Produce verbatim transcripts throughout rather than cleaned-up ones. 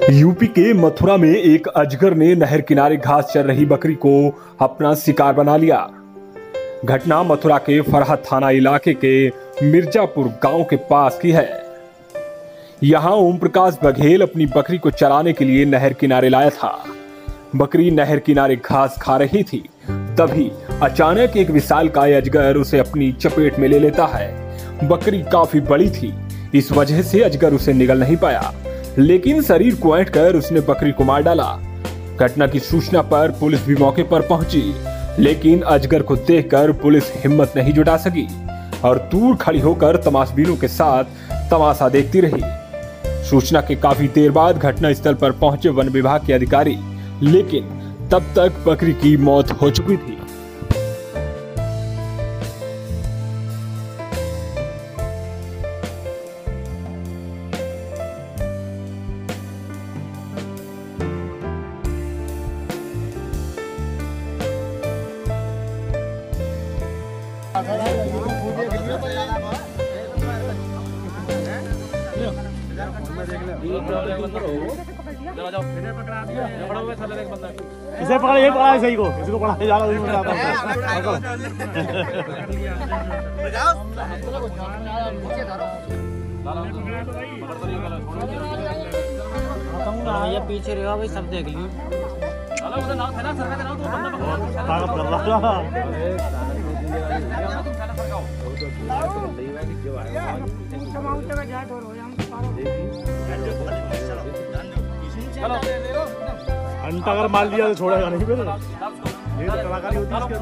UP के मथुरा में एक अजगर ने नहर किनारे घास चर रही बकरी को अपना शिकार बना लिया। घटना मथुरा के फरहत थाना इलाके के मिर्जापुर गांव के पास की है। यहां ओम प्रकाश बघेल अपनी बकरी को चराने के लिए नहर किनारे लाया था। बकरी नहर किनारे घास खा रही थी, तभी अचानक एक विशालकाय अजगर उसे अपनी चपेट में ले लेता है। बकरी काफी बड़ी थी, इस वजह से अजगर उसे निगल नहीं पाया, लेकिन शरीर को ऐंठ कर उसने बकरी को मार डाला। घटना की सूचना पर पुलिस भी मौके पर पहुंची, लेकिन अजगर को देखकर पुलिस हिम्मत नहीं जुटा सकी और दूर खड़ी होकर तमाशबीनों के साथ तमाशा देखती रही। सूचना के काफी देर बाद घटनास्थल पर पहुंचे वन विभाग के अधिकारी, लेकिन तब तक बकरी की मौत हो चुकी थी। इसे पकड़, ये पकड़ा सही को, इसको पकड़ा जा रहा हूँ। ये पीछे रहा भाई, सब देख लियो। घंटा अगर मार लिया तो छोड़ेगा नहीं फिर। ये तो कलाकारी होती है इसके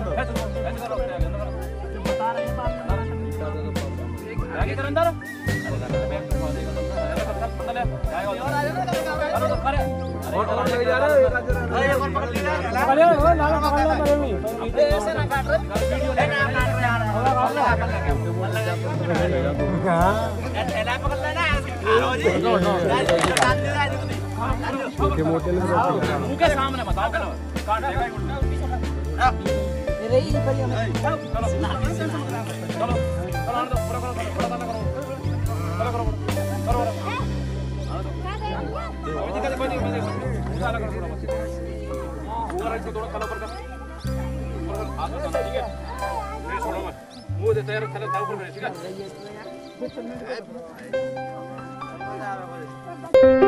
के सामने बताओ मुंह देते हैं, चलो दाव पर ठीक है।